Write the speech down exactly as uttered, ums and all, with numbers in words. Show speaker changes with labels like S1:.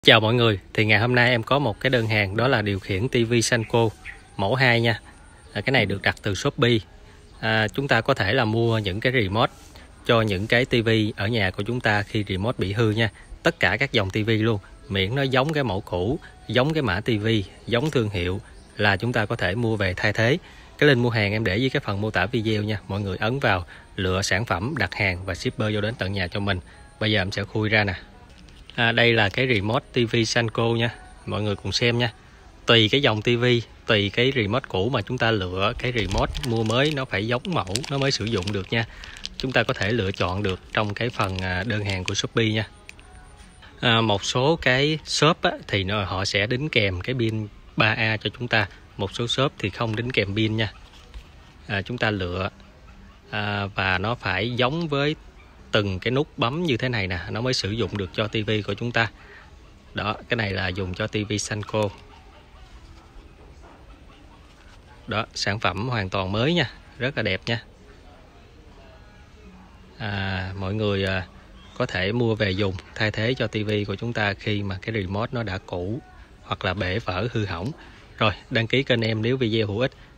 S1: Chào mọi người, thì ngày hôm nay em có một cái đơn hàng, đó là điều khiển tivi Sanco mẫu hai nha. à, Cái này được đặt từ Shopee. à, Chúng ta có thể là mua những cái remote cho những cái tivi ở nhà của chúng ta khi remote bị hư nha. Tất cả các dòng tivi luôn, miễn nó giống cái mẫu cũ, giống cái mã tivi, giống thương hiệu là chúng ta có thể mua về thay thế. Cái link mua hàng em để dưới cái phần mô tả video nha. Mọi người ấn vào, lựa sản phẩm, đặt hàng và shipper vô đến tận nhà cho mình. Bây giờ em sẽ khui ra nè. À, đây là cái remote tivi Sanco nha, mọi người cùng xem nha. Tùy cái dòng tivi, tùy cái remote cũ mà chúng ta lựa cái remote mua mới nó phải giống mẫu nó mới sử dụng được nha. Chúng ta có thể lựa chọn được trong cái phần đơn hàng của Shopee nha. à, Một số cái shop á, thì nó, họ sẽ đính kèm cái pin ba A cho chúng ta. Một số shop thì không đính kèm pin nha. à, Chúng ta lựa à, và nó phải giống với từng cái nút bấm như thế này nè, nó mới sử dụng được cho tivi của chúng ta. Đó, cái này là dùng cho tivi Sanco. Đó, sản phẩm hoàn toàn mới nha, rất là đẹp nha. à, Mọi người à, có thể mua về dùng thay thế cho tivi của chúng ta khi mà cái remote nó đã cũ hoặc là bể vỡ hư hỏng. Rồi, đăng ký kênh em nếu video hữu ích.